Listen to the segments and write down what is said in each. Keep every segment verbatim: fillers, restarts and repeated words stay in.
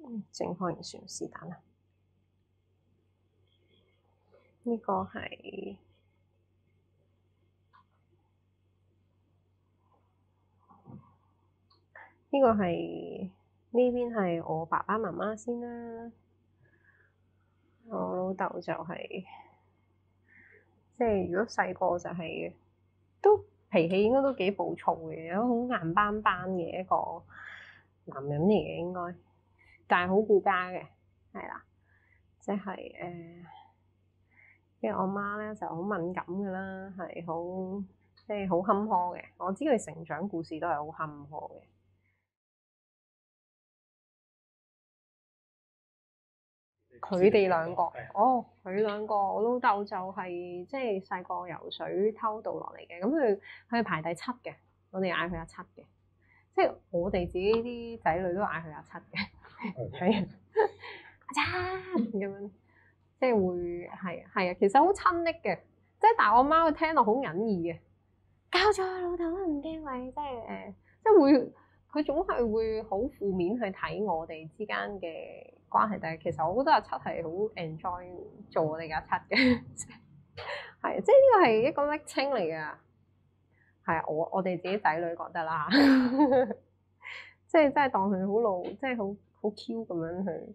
正方形算是但啦。呢個係呢個係呢邊係我爸爸媽媽先啦。我老豆就係、即係如果細個就係、都脾氣應該都幾暴躁嘅，好硬邦邦嘅一個男人嚟嘅應該，但係好顧家嘅，係啦，即係誒，因為我媽咧就好敏感㗎啦，係好即係好坎坷嘅。我知佢成長故事都係好坎坷嘅。佢哋兩個，哦，佢兩個，我老豆就係、即係細個游水偷渡落嚟嘅，咁佢佢係排第七嘅，我哋嗌佢阿七嘅，即係我哋自己啲仔女都嗌佢阿七嘅，係啊，阿七咁樣，即係會係係啊，其實好親昵嘅，即係但係我媽佢聽落好隱意嘅，教咗老豆都唔驚你，即係誒、呃，即係會佢總係會好負面去睇我哋之間嘅關係，但係其實我覺得阿七係好 enjoy 做我哋嘅阿七嘅，係即係呢個係一個昵稱嚟㗎，係啊，我我哋自己仔女覺得啦，即係真係當佢好老，即係好好 Q 咁樣去。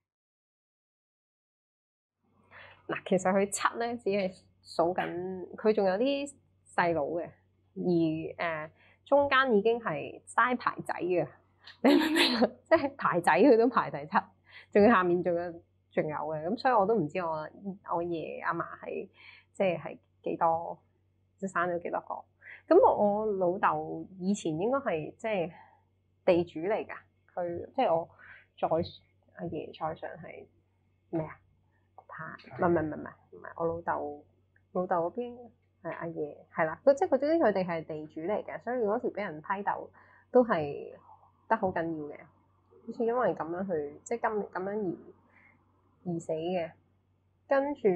嗱，其實佢七咧只係數緊，佢仲有啲細佬嘅，而誒、呃、中間已經係齋排仔嘅，你明唔明啊？即係排仔佢都排第七，仲要下面仲有仲有嘅，咁所以我都唔知我我爺阿嫲係即係係幾多，即係生咗幾多個。咁我老豆以前應該係即係地主嚟㗎，佢即係我再阿爺再上係咩啊？唔係唔係唔係唔係，我老豆老豆嗰邊係阿爺係啦，佢即係佢總之佢哋係地主嚟嘅，所以嗰時俾人批鬥都係得好緊要嘅，好似因為咁樣去即係咁咁樣而而死嘅，跟住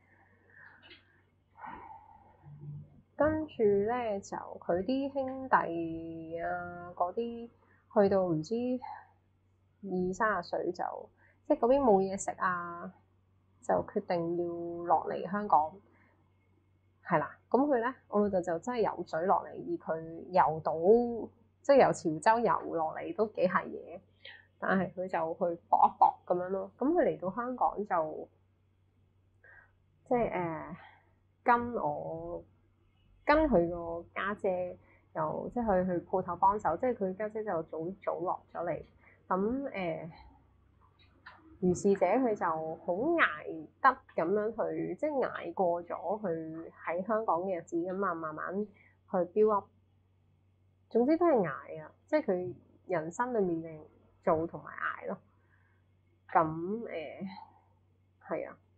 跟住咧就佢啲兄弟啊嗰啲去到唔知二三十歲就即係嗰邊冇嘢食啊。就決定要落嚟香港，係啦。咁佢咧，我老豆就真係游水落嚟，而佢游到即係由潮州游落嚟都幾係嘢。但係佢就去搏一搏咁樣咯。咁佢嚟到香港就即係誒、呃、跟我跟佢個家姐又即係去去鋪頭幫手，即係佢家姐就早早落咗嚟。咁誒。呃如是者佢就好捱得咁樣去，即係捱過咗佢喺香港嘅日子咁啊，慢慢去 build up。總之都係捱啊，即係佢人生裡面嘅做同埋捱咯。咁誒係啊，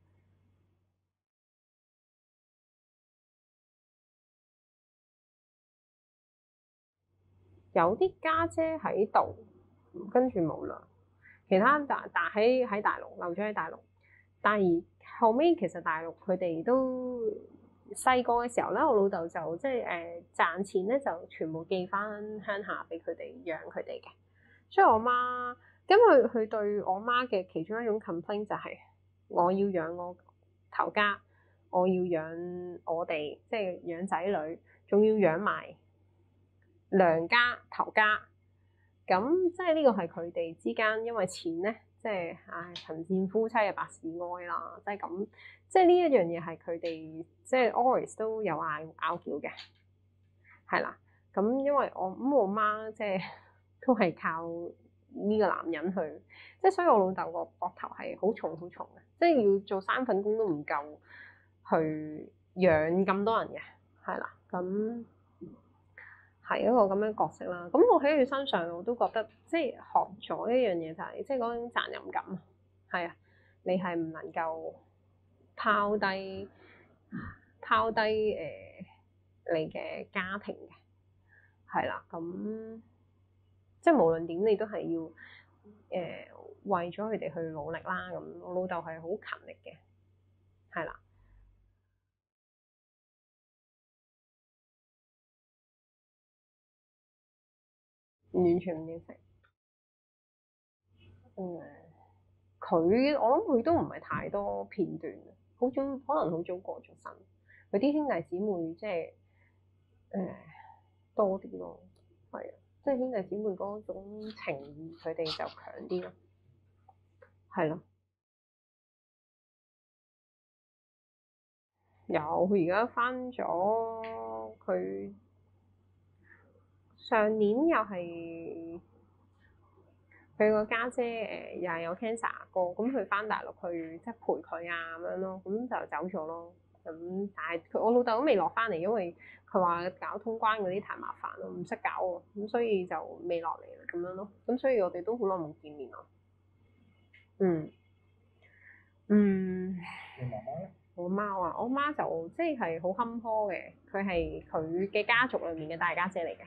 有啲家姐喺度，跟住冇啦。其他大大喺喺大陸留咗喺大陸，但係後尾其實大陸佢哋都細個嘅時候咧，我老豆就即係誒賺錢咧，就全部寄翻鄉下俾佢哋養佢哋嘅。所以我媽咁佢佢對我媽嘅其中一種 complaint 就係我要養我頭家，我要養我哋即係養仔女，仲要養埋娘家頭家。咁即係呢個係佢哋之間，因為錢咧，即係唉貧賤夫妻嘅百事哀啦，即係咁，即係呢一樣嘢係佢哋即係 always 都有嗌拗撬嘅，係啦。咁因為我咁我媽即係都係靠呢個男人去，即係所以我老豆個膊頭係好重好重嘅，即係要做三份工都唔夠去養咁多人嘅，係啦，咁。係一個咁樣角色啦，咁我喺佢身上我都覺得，即係學咗一樣嘢就係、是，即係嗰種責任感。係啊，你係唔能夠拋低拋低誒、呃、你嘅家庭嘅，係啦，咁即係無論點你都係要誒、呃、為咗佢哋去努力啦。咁我老豆係好勤力嘅，係啦，完全唔認識。 嗯，佢我諗佢都唔係太多片段，好早可能好早過咗身。佢啲兄弟姊妹即係誒多啲咯，係啊，即係兄弟姊妹嗰種情義，佢哋就強啲咯，係咯。有，佢而家返咗，佢上年又係佢個家姐誒，又係有 cancer 過，咁佢返大陸去即係陪佢啊咁樣咯，咁就走咗咯。咁但係佢我老豆都未落返嚟，因為佢話搞通關嗰啲太麻煩咯，唔識搞喎，咁所以就未落嚟啦咁樣咯。咁所以我哋都好耐冇見面咯。嗯嗯。你媽媽咧？我媽啊，我媽就即係好坎坷嘅，佢係佢嘅家族裏面嘅大家姐嚟嘅。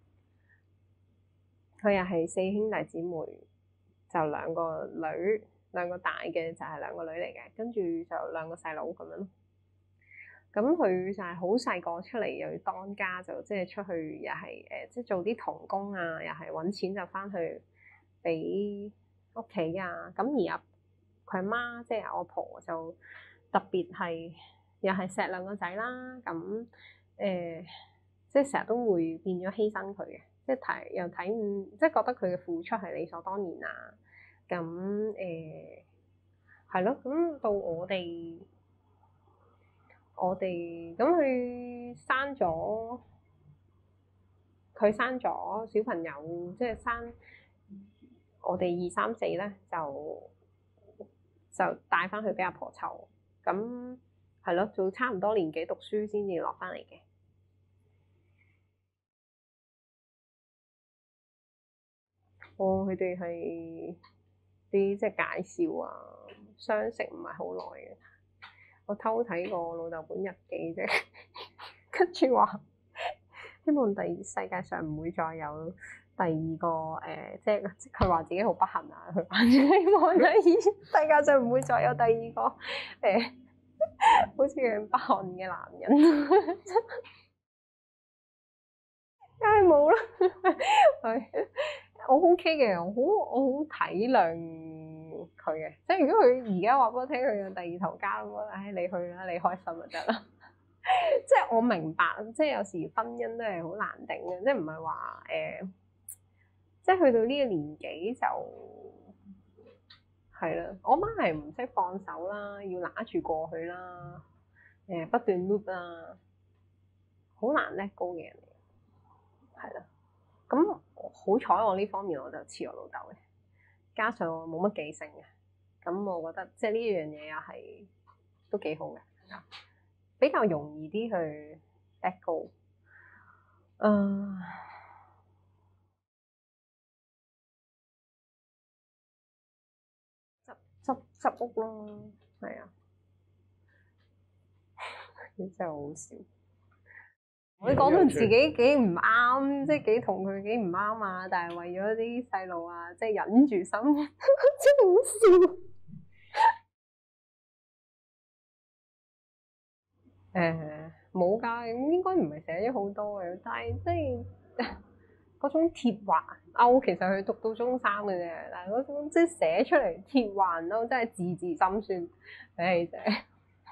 佢又係四兄弟姊妹，就兩個女，兩個大嘅就係兩個女嚟嘅，跟住就兩個細佬咁樣咯。咁佢就係好細個出嚟又要當家，就即係出去又係誒，即係做啲童工啊，又係揾錢就翻去俾屋企啊。咁而阿佢阿媽即係我婆就特別係又係錫兩個仔啦。咁誒、呃，即係成日都會變咗犧牲佢嘅。即係睇又睇唔，即係覺得佢嘅付出係理所當然啊。咁誒係咯，咁到我哋我哋咁佢生咗，佢生咗小朋友，即係生我哋二三四咧，就就帶翻去俾阿婆湊。咁係咯，做差唔多年紀讀書先至落翻嚟嘅。哦，佢哋係啲即係介紹啊，相識唔係好耐嘅。我偷睇過我老豆本日記啫，跟住話希望第世界上唔會再有第二個誒、呃，即係佢話自己好不幸啊，佢話希望第二世界上唔會再有第二個誒、呃，好似佢不幸嘅男人，梗係冇啦，係。我 OK 嘅，我好我好體諒佢嘅，即係如果佢而家話俾我聽佢有第二頭家咁，唉，你去啦，你開心就得啦。即係我明白，即係有時婚姻都係好難頂嘅，即係唔係話誒，即係去到呢個年紀就係啦。我媽係唔識放手啦，要揦住過去啦，誒、呃、不斷 loop 啦，好難 let go 嘅人嚟，係啦。咁好彩我呢方面我就似我老豆嘅，加上我冇乜記性嘅，咁我覺得即係呢樣嘢又係都幾好嘅，比較容易啲去 let go。誒，執執執屋咯，係啊，真係好笑。你講到自己幾唔啱，即係幾同佢幾唔啱啊！但係為咗啲細路啊，即係忍住心，真係好笑。誒冇㗎，咁應該唔係寫咗好多嘅，但係即係嗰種鐵環勾，其實佢讀到中三嘅啫，但係嗰種即係寫出嚟鐵環勾，真係字字心酸。唉，真係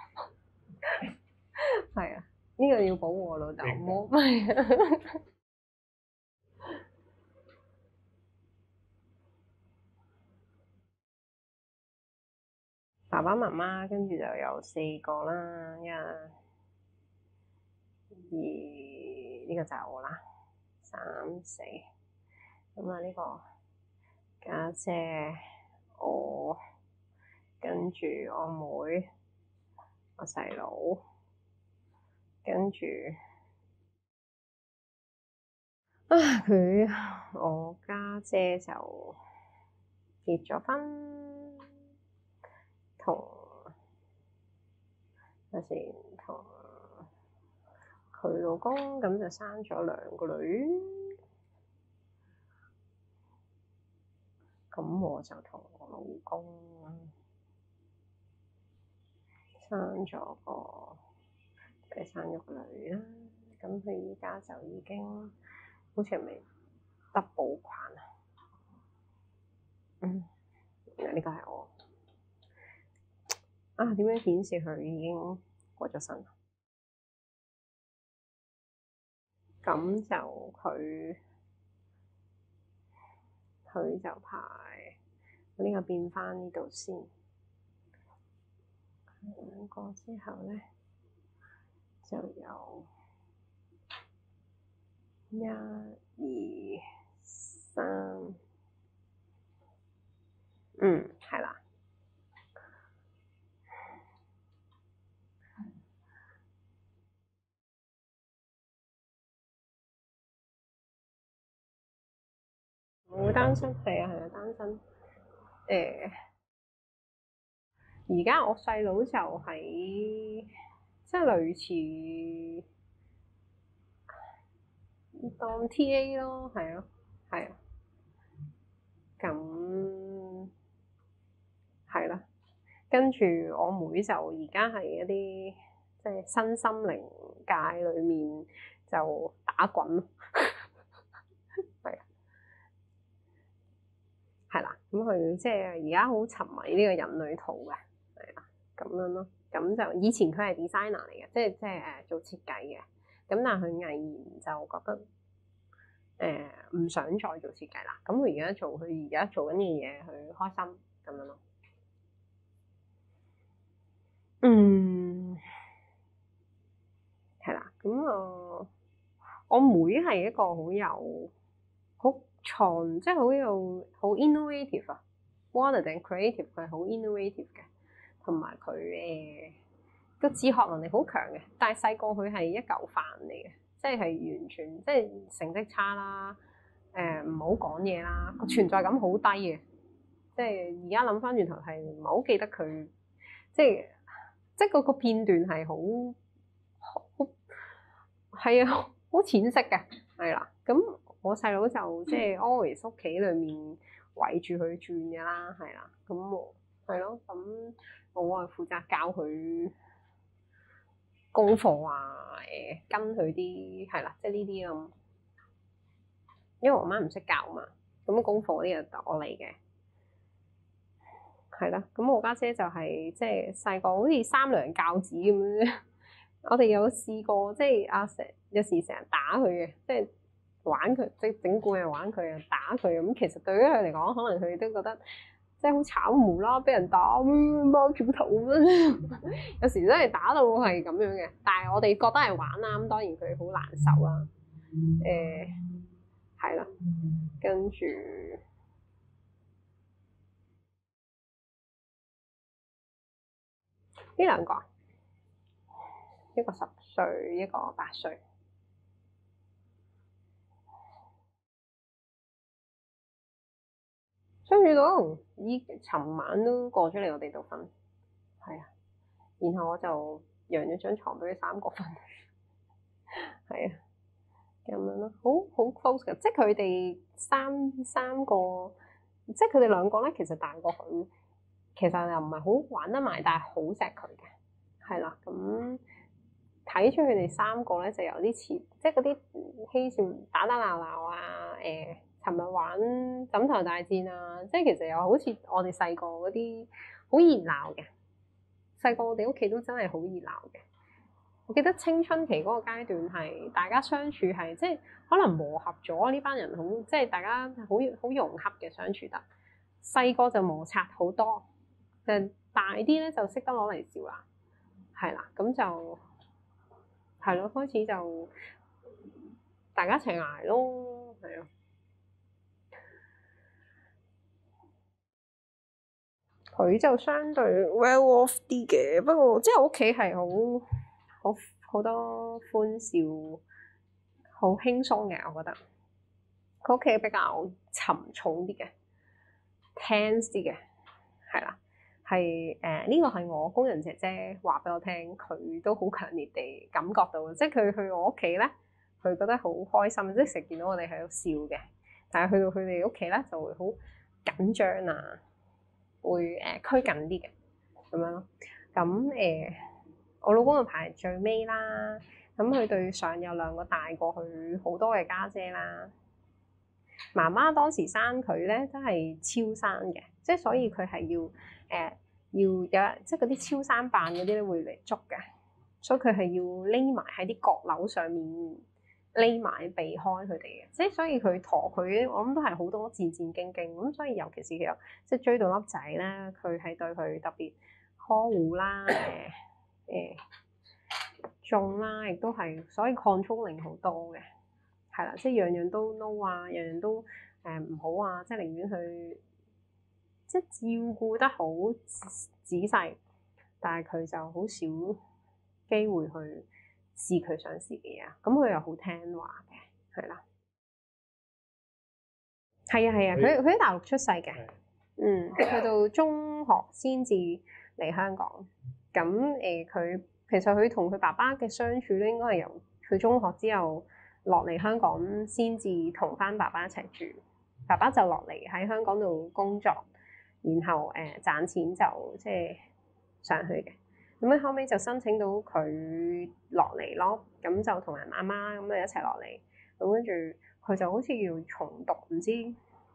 係啊，呢個要保護我老豆，唔好係啊。爸爸媽媽跟住就有四個啦，一、二呢個就係我啦，三四咁啊，呢個家姐我跟住我妹我細佬，跟住啊佢我家姐就結咗婚，同有時同佢老公咁就生咗兩個女，咁我就同我老公生咗個佢生咗個女啦，咁佢依家就已經好似係咪 double 框啊？嗯， 呢個係我啊，點樣顯示佢已經過咗身？咁就佢佢就排呢個變翻呢度先，兩個之後咧就有一、二、三，嗯，係啦。我單身，係啊係啊，單身。誒，而家我細佬就喺即係類似當 T A 咯，係啊係啊，咁係啦。跟住我妹就而家係一啲即係身心靈界裏面就打滾咯，係啊，係啦。咁佢即係而家好沉迷呢個人類圖嘅，係啦，咁樣咯。咁就以前佢係 designer 嚟嘅，即係即係誒做設計嘅。咁但係佢毅然就覺得誒唔想再做設計啦。咁佢而家做佢而家做緊嘅嘢，佢開心咁樣咯。嗯，係啦。咁我我妹係一個好有好創，即係好有好 innovative 啊，rather than creative，佢係好 innovative 嘅，同埋佢誒個自學能力好強嘅。但係細個佢係一嚿飯嚟嘅，即係係完全即係成績差啦，誒唔好講嘢啦，個存在感好低嘅。即係而家諗翻轉頭係唔係好記得佢，即係即係嗰個片段係好好係啊，好淺色嘅，係啦。咁我細佬就即係 always 屋企裏面圍住佢轉嘅啦，係啦。咁我係咯，咁我啊負責教佢功課啊，誒跟佢啲係啦，即係呢啲咁。因為我媽唔識教嘛，咁功課啲就我嚟嘅。係啦，咁我家姐，姐就係、是、即係細個好似三娘教子咁樣。我哋有試過，即係阿成有時成日打佢嘅，即係玩佢，即係整蠱又玩佢，又打佢咁。其實對於佢嚟講，可能佢都覺得即係好慘，無啦俾人打，貓住個頭咁樣。有時真係打到係咁樣嘅，但係我哋覺得係玩啦，咁當然佢好難受啦。誒、呃，係啦，跟住。呢兩個，一個十歲，一個八歲，相處到依尋晚都過咗嚟我哋度瞓，係啊，然後我就讓咗張床俾佢三個瞓，係啊，咁樣咯，好好 close 嘅，即係佢哋三三個，即係佢哋兩個咧，其實大過佢，其實又唔係好玩得埋，但係好錫佢嘅，係啦，咁。睇出佢哋三個咧就有啲似，即係嗰啲嬉笑打打鬧鬧啊，誒、呃，尋日玩枕頭大戰啊，即係其實又好似我哋細個嗰啲好熱鬧嘅。細個我哋屋企都真係好熱鬧嘅。我記得青春期嗰個階段係大家相處係即係可能磨合咗呢班人好，即係大家好好融洽嘅相處得。細個就摩擦好多，誒大啲咧就識得攞嚟笑啦，係啦，咁就。係咯，開始就大家一齊捱咯，係啊。佢就相對 well off 啲嘅，不過即係我屋企係好好好多歡笑，好輕鬆嘅，我覺得。佢屋企比較沉重啲嘅，tense 啲嘅，係啦，係誒呢個係我工人姐姐話俾我聽，佢都好強烈地感覺到，即係佢去我屋企咧，佢覺得好開心，即係成日見到我哋喺度笑嘅，但係去到佢哋屋企咧就會好緊張啊，會誒、呃、拘謹啲嘅咁樣咯。咁誒、呃，我老公就排最尾啦，咁佢對上有兩個大過佢好多嘅家姐啦。 媽媽當時生佢咧都係超生嘅，即係所以佢係要誒、呃、要有即係嗰啲超生扮嗰啲咧會嚟捉嘅，所以佢係要匿埋喺啲閣樓上面匿埋避開佢哋嘅，即係所以佢陀佢我諗都係好多戰戰兢兢咁，所以尤其是佢即係追到粒仔咧，佢係對佢特別呵護啦，誒、呃、誒重啦，亦都係所以 controlling 好多嘅。係啦，即係樣樣都 no 啊，樣樣都誒唔好啊，即係寧願去即係照顧得好仔細，但係佢就好少機會去試佢想試嘅嘢啊。咁佢又好聽話嘅，係啦，係啊係啊，佢佢喺大陸出世嘅，嗯，去到中學先至嚟香港。咁誒，佢、呃、其實佢同佢爸爸嘅相處咧，應該係由佢中學之後落嚟香港先至同翻爸爸一齊住，爸爸就落嚟喺香港度工作，然後誒、呃、賺錢就即係上去嘅。咁樣後尾就申請到佢落嚟咯，咁就同人阿媽咁啊一齊落嚟，咁跟住佢就好似要重讀，唔知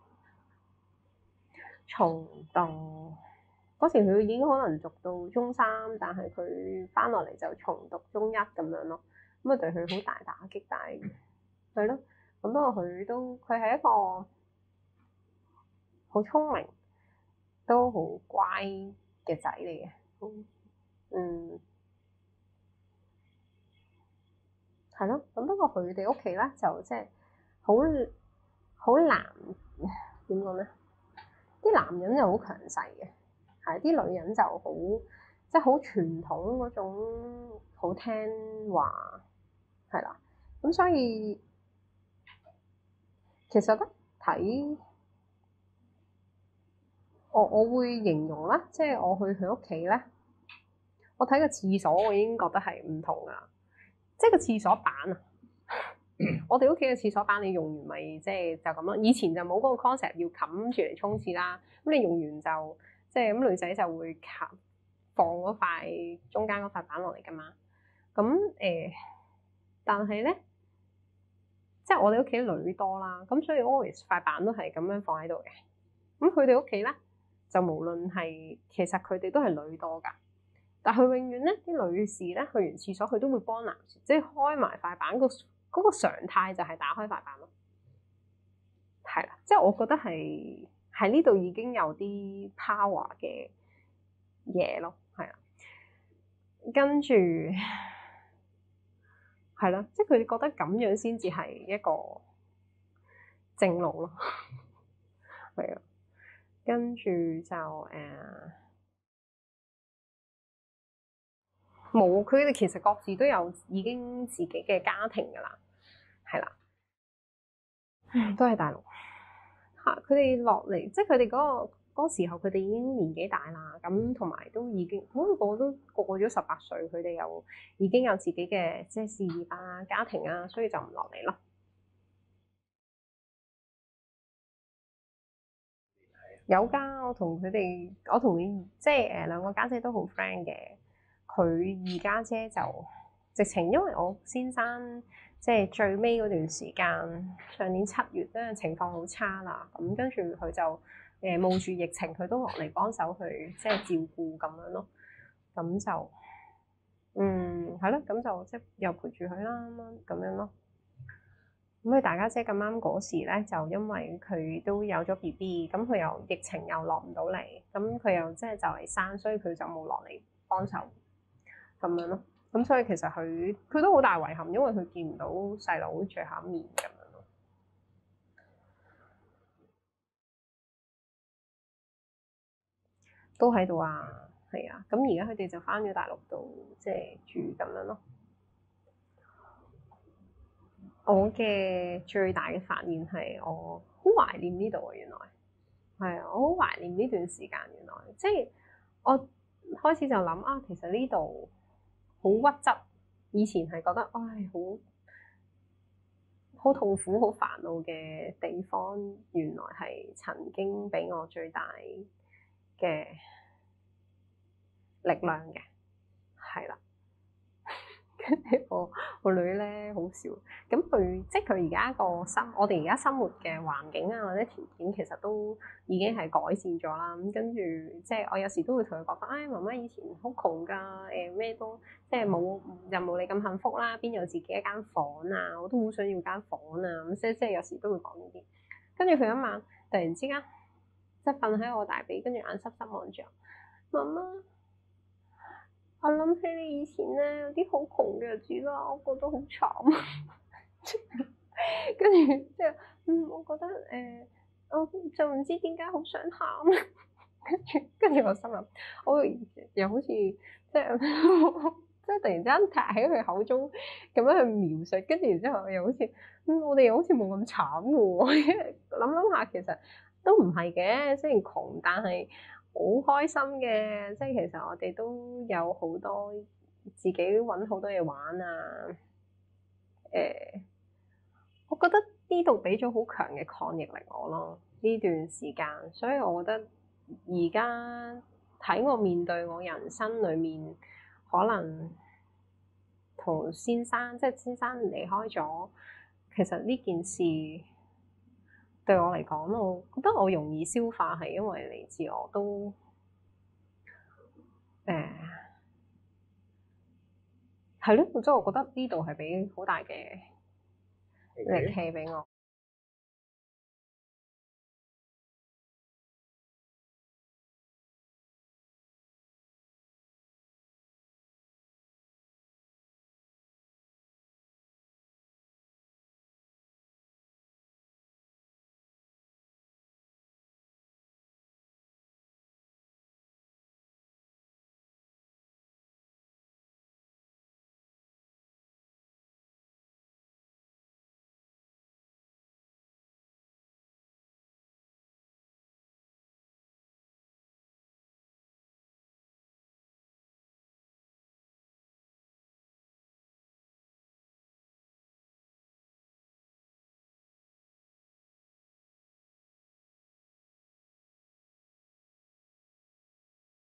重讀嗰時佢已經可能讀到中三，但係佢翻落嚟就重讀中一咁樣咯，咁啊對佢好大打擊，但係係咯，咁不過佢都佢係一個好聰明，都好乖嘅仔嚟嘅。嗯，係咯。咁不過佢哋屋企咧就即係好好男點講咧？啲男人就好強勢嘅，係啲女人就好即係好傳統嗰種好聽話，係啦。咁所以其實咧睇我我會形容啦，即係我去佢屋企咧，我睇個廁所我已經覺得係唔同㗎，即係個廁所板啊！我哋屋企嘅廁所板你用完咪即係就咁咯。以前就冇嗰個 concept 要冚住嚟沖廁啦。咁你用完就即係咁女仔就會冚放嗰塊中間嗰塊板落嚟㗎嘛。咁誒、呃，但係咧，即係我哋屋企女多啦，咁所以 always 塊板都係咁樣放喺度嘅。咁佢哋屋企咧就無論係其實佢哋都係女多㗎，但係佢永遠咧啲女士咧去完廁所佢都會幫男士即係開埋塊板個。嗰個常態就係打開塊板咯，係啦，即係我覺得係喺呢度已經有啲 power 嘅嘢咯，係啊，跟住係啦，即係佢哋覺得咁樣先至係一個正路咯，係啊，跟住就誒冇，佢哋其實各自都有已經自己嘅家庭㗎啦。係啦，都係大陸嚇。佢哋落嚟，即係佢哋嗰個嗰時候，佢哋已經年紀大啦。咁同埋都已經，好似個都過咗十八歲，佢哋又已經有自己嘅即係事業啊、家庭啊，所以就唔落嚟咯。有㗎，我同佢哋，我同佢即係誒兩個家姐都好 friend 嘅。佢二家姐就直情，因為我先生。即係最尾嗰段時間，上年七月咧情況好差啦，咁跟住佢就誒冒住疫情，佢都落嚟幫手去即係照顧咁樣咯。咁就嗯係咯，咁就即係又陪住佢啦咁樣咯。咁佢大家姐咁啱嗰時咧，就因為佢都有咗 B B，咁佢又疫情又落唔到嚟，咁佢又即係就嚟生，所以佢就冇落嚟幫手咁樣咯。咁所以其實佢佢都好大遺憾，因為佢見唔到細佬最後一面咁樣咯。都喺度啊，係啊。咁而家佢哋就返咗大陸度，即係住咁樣咯。我嘅最大嘅發現係我好懷念呢度啊！原來係啊，我好懷念呢段時間。原來即係我開始就諗啊，其實呢度好屈質。以前係覺得唉，好好痛苦、好煩惱嘅地方，原來係曾經俾我最大嘅力量嘅，係啦。 跟住我我女咧好笑，咁佢即係佢而家個生，我哋而家生活嘅環境啊或者條件其實都已經係改善咗啦。咁跟住即係我有時都會同佢講翻，唉、哎，媽媽以前好窮㗎，誒咩都即係冇又冇你咁幸福啦，邊有自己一間房啊？我都好想要間房啊！咁即即係有時都會講呢啲。跟住佢一晚突然之間即係瞓喺我大髀，跟住眼濕濕望住我，媽媽。我諗起你以前咧有啲好窮嘅日子啦，我覺得好慘。跟住即係，嗯，我覺得誒、呃，我就唔知點解好想喊。跟住跟住我心諗，我又好似即係即係突然之間喺佢口中咁樣去描述，跟住然之後又好似，嗯，我哋又好似冇咁慘嘅喎。諗諗下其實都唔係嘅，雖然窮，但係好開心嘅。即係其實我哋都有好多自己搵好多嘢玩啊。誒、呃，我覺得呢度俾咗好強嘅抗逆力我咯，呢段時間，所以我覺得而家喺我面對我人生裏面，可能同先生即係先生離開咗，其實呢件事對我嚟講，我覺得我容易消化，係因為嚟自我都誒係咯，即係我覺得呢度係俾好大嘅力氣俾我。